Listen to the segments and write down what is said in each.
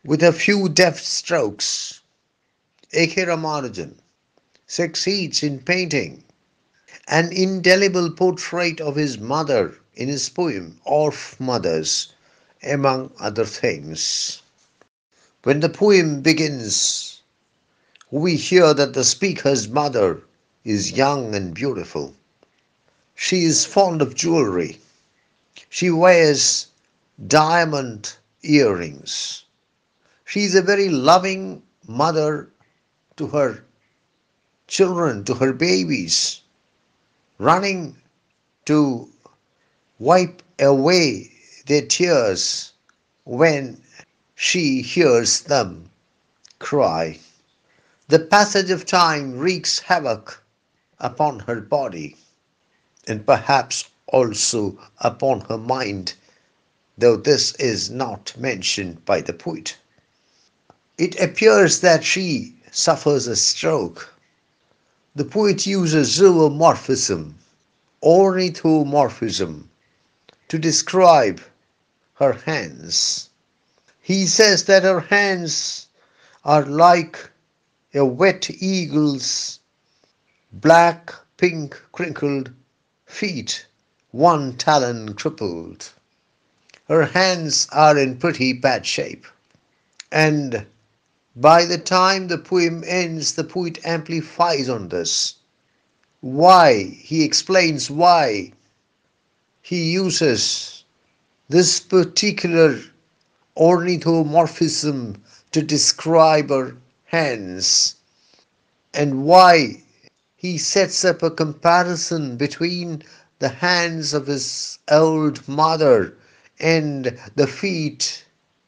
With a few deft strokes, A.K. Ramanujan succeeds in painting an indelible portrait of his mother in his poem Of Mothers, among other things. When the poem begins, we hear that the speaker's mother is young and beautiful. She is fond of jewelry. She wears diamond earrings. She is a very loving mother to her children, to her babies, running to wipe away their tears when she hears them cry. The passage of time wreaks havoc upon her body and perhaps also upon her mind, though this is not mentioned by the poet. It appears that she suffers a stroke. The poet uses zoomorphism, ornithomorphism, to describe her hands. He says that her hands are like a wet eagle's black, pink, crinkled feet, one talon crippled. Her hands are in pretty bad shape. And by the time the poem ends, the poet amplifies on this. Why? He explains why he uses this particular ornithomorphism to describe her hands and why he sets up a comparison between the hands of his old mother and the feet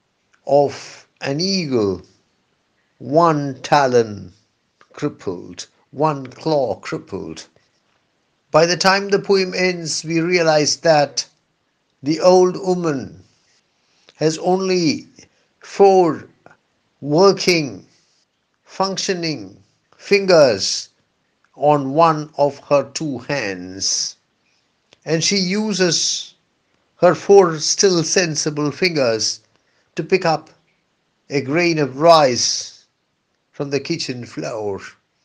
of an eagle, one talon crippled, one claw crippled. By the time the poem ends, we realize that the old woman has only four working, functioning fingers on one of her two hands, and she uses her four still sensible fingers to pick up a grain of rice from the kitchen floor.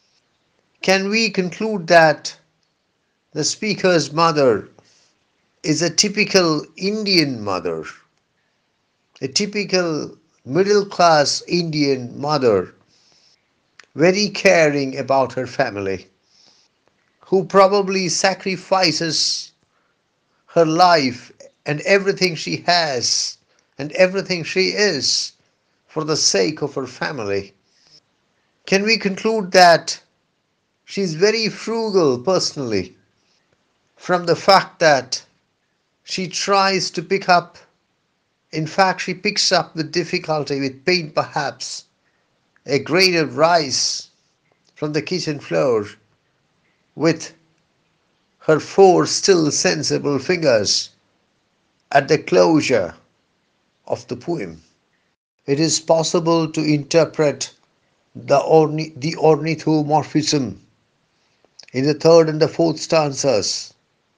Can we conclude that the speaker's mother is a typical Indian mother, a typical middle class Indian mother, very caring about her family, who probably sacrifices her life and everything she has and everything she is for the sake of her family? Can we conclude that she is very frugal personally from the fact that she tries to pick up, in fact, she picks up with difficulty, with pain perhaps, a grain of rice from the kitchen floor with her four still sensible fingers at the closure of the poem? It is possible to interpret the ornithomorphism in the third and the fourth stanzas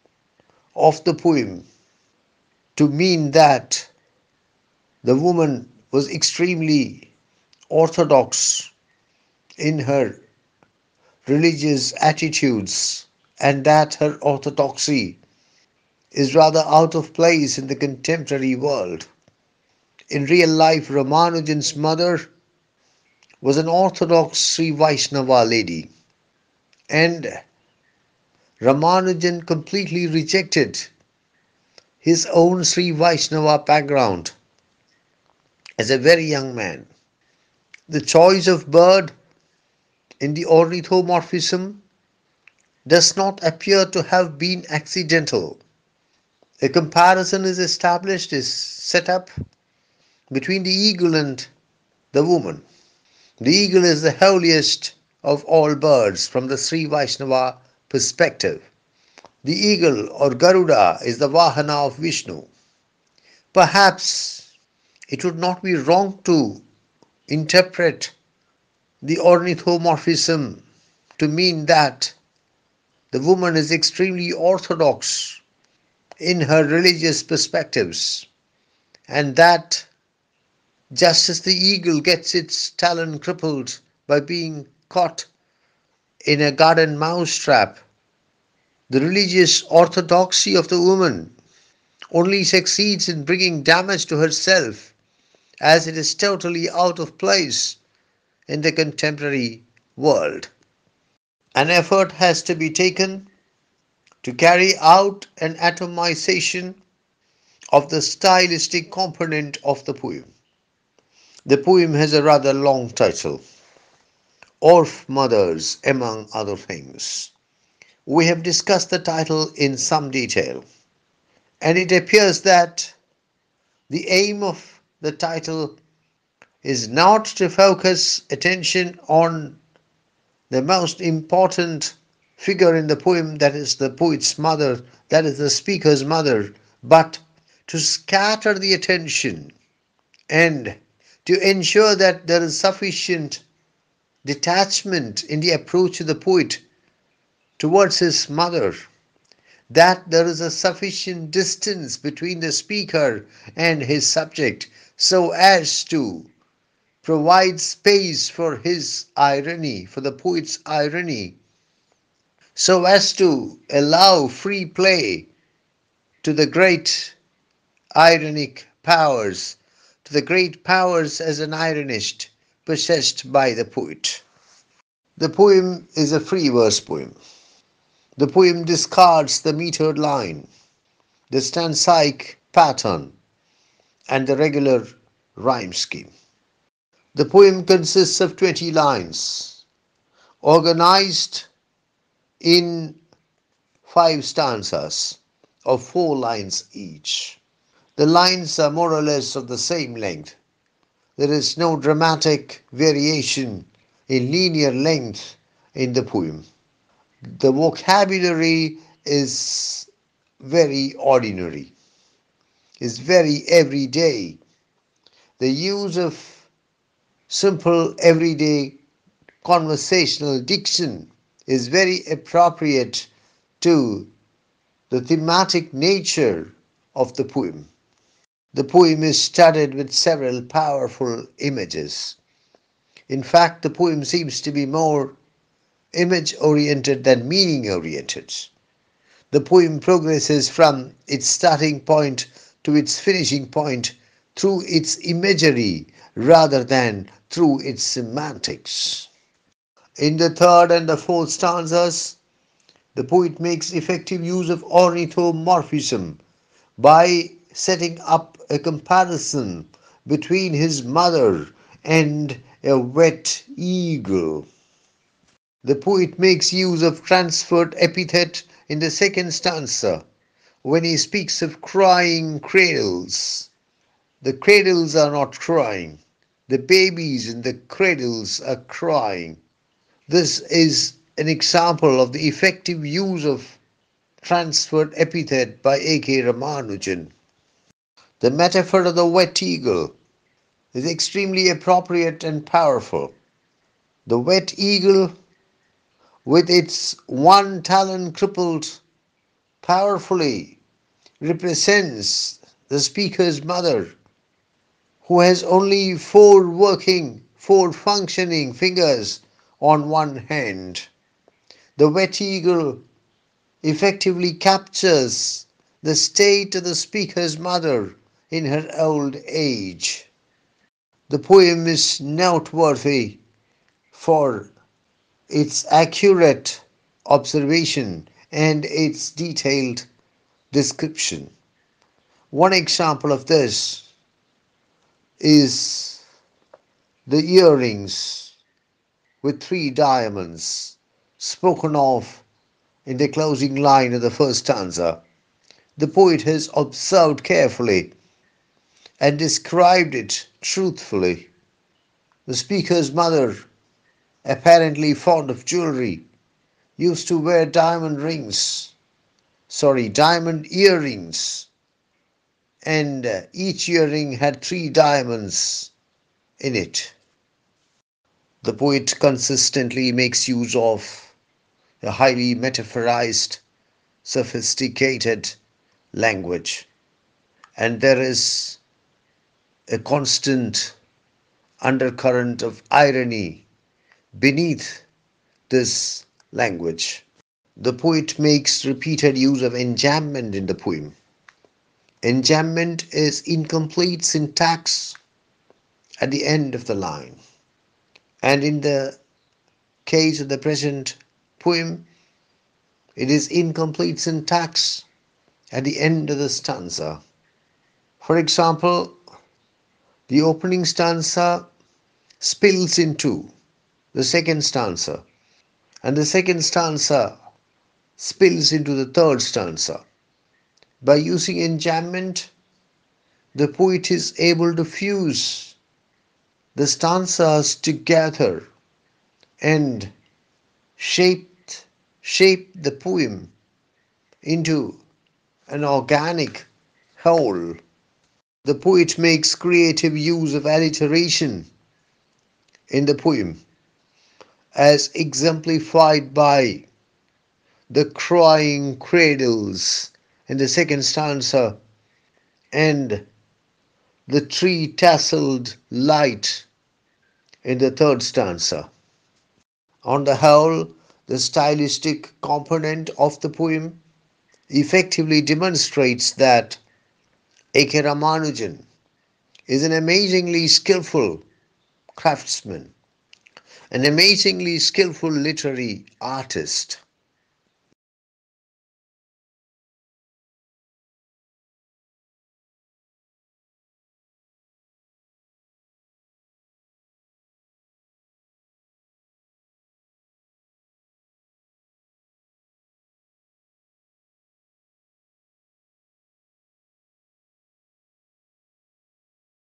of the poem to mean that the woman was extremely orthodox in her religious attitudes and that her orthodoxy is rather out of place in the contemporary world. In real life, Ramanujan's mother was an orthodox Sri Vaishnava lady, and Ramanujan completely rejected his own Sri Vaishnava background as a very young man. The choice of bird in the ornithomorphism does not appear to have been accidental. A comparison is established, is set up between the eagle and the woman. The eagle is the holiest of all birds from the Sri Vaishnava perspective. The eagle or Garuda is the Vahana of Vishnu. Perhaps it would not be wrong to interpret the ornithomorphism to mean that the woman is extremely orthodox in her religious perspectives and that just as the eagle gets its talon crippled by being caught in a garden mouse trap. The religious orthodoxy of the woman only succeeds in bringing damage to herself, as it is totally out of place in the contemporary world. An effort has to be taken to carry out an atomization of the stylistic component of the poem. The poem has a rather long title, Orph Mothers, among other things. We have discussed the title in some detail, and it appears that the aim of the title is not to focus attention on the most important figure in the poem, that is the poet's mother, that is the speaker's mother, but to scatter the attention and to ensure that there is sufficient detachment in the approach of the poet towards his mother, that there is a sufficient distance between the speaker and his subject so as to provide space for his irony, for the poet's irony, so as to allow free play to the great ironic powers, to the great powers as an ironist possessed by the poet. The poem is a free verse poem. The poem discards the metered line, the stanzaic pattern, and the regular rhyme scheme. The poem consists of 20 lines, organized in 5 stanzas of 4 lines each. The lines are more or less of the same length. There is no dramatic variation in linear length in the poem. The vocabulary is very ordinary, is very everyday. The use of simple everyday conversational diction is very appropriate to the thematic nature of the poem. The poem is studded with several powerful images. In fact, the poem seems to be more image-oriented than meaning-oriented. The poem progresses from its starting point to its finishing point through its imagery rather than through its semantics. In the third and the fourth stanzas, the poet makes effective use of ornithomorphism by setting up a comparison between his mother and a wet eagle. The poet makes use of transferred epithet in the second stanza when he speaks of crying cradles. The cradles are not crying. The babies in the cradles are crying. This is an example of the effective use of transferred epithet by A.K. Ramanujan. The metaphor of the wet eagle is extremely appropriate and powerful. The wet eagle, with its one talon crippled, powerfully represents the speaker's mother, who has only 4 functioning fingers on one hand. The wet eagle effectively captures the state of the speaker's mother in her old age. The poem is noteworthy for its accurate observation and its detailed description. One example of this is the earrings with 3 diamonds spoken of in the closing line of the first stanza. The poet has observed carefully and described it truthfully. The speaker's mother, apparently fond of jewelry, used to wear diamond earrings, and each earring had 3 diamonds in it. The poet consistently makes use of a highly metaphorized, sophisticated language, and there is a constant undercurrent of irony beneath this language. The poet makes repeated use of enjambment in the poem. Enjambment is incomplete syntax at the end of the line. And in the case of the present poem, it is incomplete syntax at the end of the stanza. For example, the opening stanza spills into the second stanza, and the second stanza spills into the third stanza. By using enjambment, the poet is able to fuse the stanzas together and shape, shape the poem into an organic whole. The poet makes creative use of alliteration in the poem, as exemplified by the crying cradles in the second stanza and the tree tasseled light in the third stanza. On the whole, the stylistic component of the poem effectively demonstrates that A.K. Ramanujan is an amazingly skillful craftsman, an amazingly skillful literary artist.